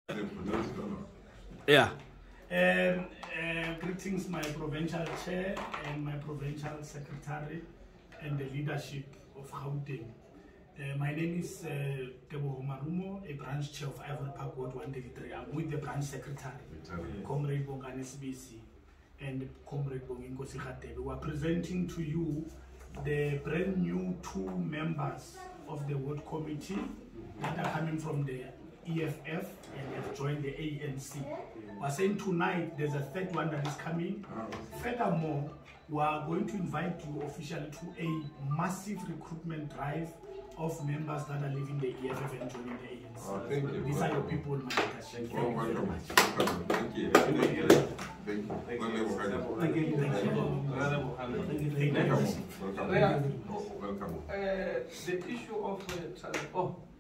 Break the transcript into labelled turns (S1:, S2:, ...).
S1: Yeah.
S2: Greetings, my provincial chair and my provincial secretary and the leadership of Gauteng. My name is Teboho Marumo, a branch chair of Ivory Park Ward 133. I'm with the branch secretary, Comrade Bongani Sibisi and Comrade Bonginko Sikhatebe. We are presenting to you the brand new 2 members of the ward committee that are coming from the EFF and have joined the ANC. We're saying tonight there's a 3rd one that is coming. Furthermore, we are going to invite you officially to a massive recruitment drive of members that are leaving the EFF and joining the ANC.
S3: Thank you.
S2: These are your people, my Thank you very much.
S3: Thank you.
S4: The issue of